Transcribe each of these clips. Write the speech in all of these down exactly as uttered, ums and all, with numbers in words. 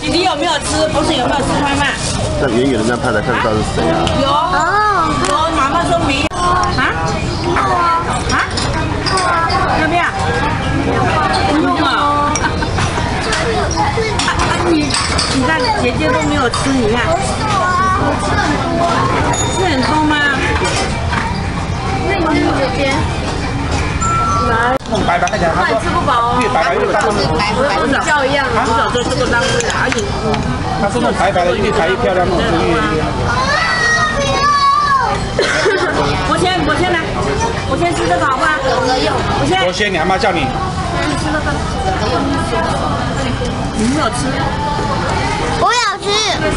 你有没有吃？不是有没有吃拍卖？ 那远远的这样拍才看得到是谁啊？ 有哦，有妈妈说没有啊？啊？要不要？不用啊。你你看姐姐都没有吃，你看，是很多吗？那你姐姐。 白白看起来，他说吃不饱哦， 越白白越大。 我早教一样，我早就吃过当归而已。 他说那种白白的越白越漂亮，那种越越。 我先我先来，我先吃这个好不好？我先。 我先，你阿妈叫你。 吃那个。你没有吃？ 我有吃。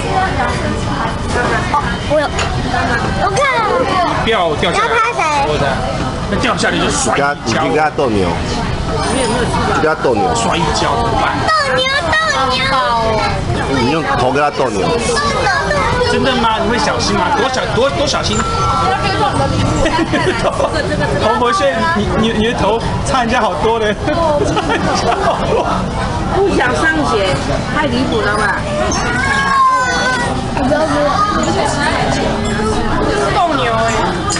哦，我有。我看。 掉掉下来。 要拍谁？ 我的。 那掉下来就摔一跤， 你去给他斗牛，给他斗牛， 摔一跤怎么办？ 斗牛，斗牛！ 你用头给他斗牛。 真的吗？你会小心吗？多小多多小心！头婆现在你你你的头差人家好多嘞，差人家好多。 不想上学，太离谱了吧？斗牛哎！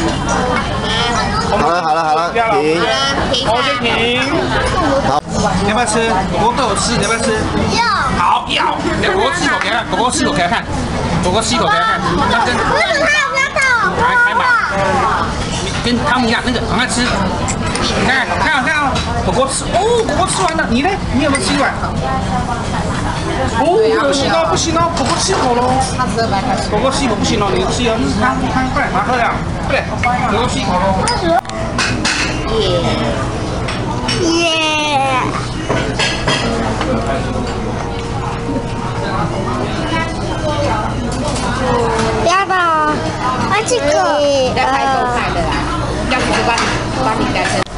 好了好了好了，停， 好先停。好，你要不要吃？狗狗都有吃，你要不要吃？ 要。 好要，来狗狗吃一口给他看，狗狗吃一口给他看，狗狗吃一口给他看。那跟为什么他有要到？ 来开嘛，跟他们一样，那个赶快吃。你看看看哦，狗狗吃哦，狗狗吃完了，你呢？你有没有吃一碗？哦，不行哦，不行哦，狗狗吃一口喽。狗狗吃一口不行哦，你吃哦，汤汤快点拿喝呀，快点，狗狗吃一口喽。 耶！不要吧，啊这个。 要拍都拍的啦，要不就把把你改成。